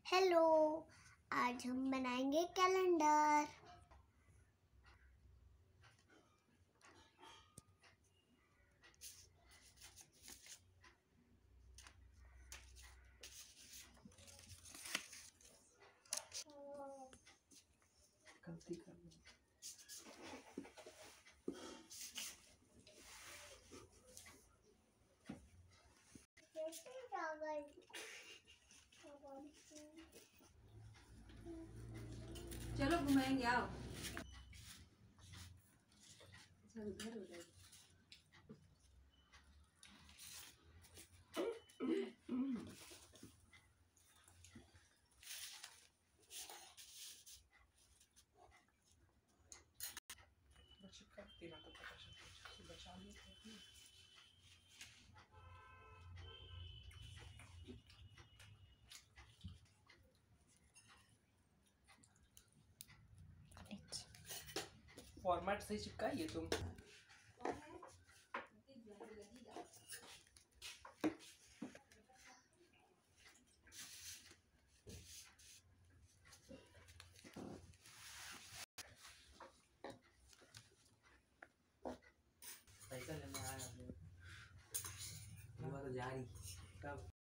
Hello, आज हम बनाएंगे कैलेंडर। गलती कर ली। चलो घुमाएंगे, आओ। चल उधर हो जाएगी। तेरा तो पता चल बचा लिया। फॉर्मेट सही चिपका ये तुम। पैसा लेने आया, जा रही कब?